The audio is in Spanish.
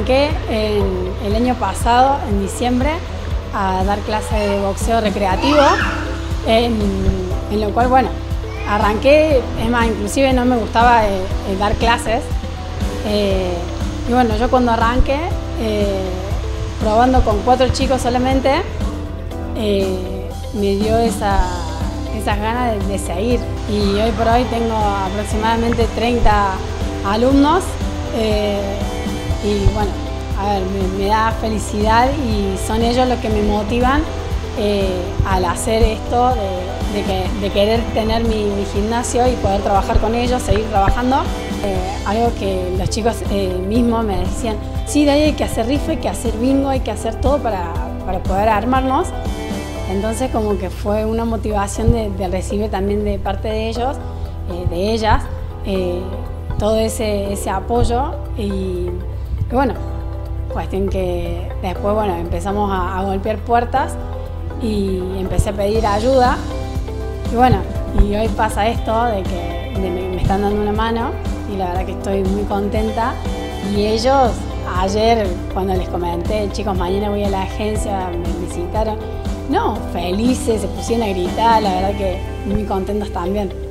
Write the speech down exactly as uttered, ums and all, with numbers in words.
arranqué en, el año pasado, en diciembre, a dar clases de boxeo recreativo, en, en lo cual, bueno, arranqué, es más, inclusive no me gustaba eh, eh, dar clases. Eh, y bueno, yo cuando arranqué, eh, probando con cuatro chicos solamente, eh, me dio esa, esas ganas de, de seguir. Y hoy por hoy tengo aproximadamente treinta alumnos. Eh, y bueno, a ver, me, me da felicidad y son ellos los que me motivan eh, al hacer esto, de, de, que, de querer tener mi, mi gimnasio y poder trabajar con ellos, seguir trabajando. Eh, algo que los chicos eh, mismos me decían, sí, de ahí hay que hacer rifa, hay que hacer bingo, hay que hacer todo para, para poder armarnos. Entonces como que fue una motivación de, de recibir también de parte de ellos, eh, de ellas, eh, todo ese, ese apoyo y, y bueno, cuestión que después bueno, empezamos a, a golpear puertas y empecé a pedir ayuda y bueno, y hoy pasa esto de que de me, me están dando una mano y la verdad que estoy muy contenta y ellos ayer cuando les comenté, chicos, mañana voy a la agencia, me visitaron, no, felices, se pusieron a gritar, la verdad que muy contentos también.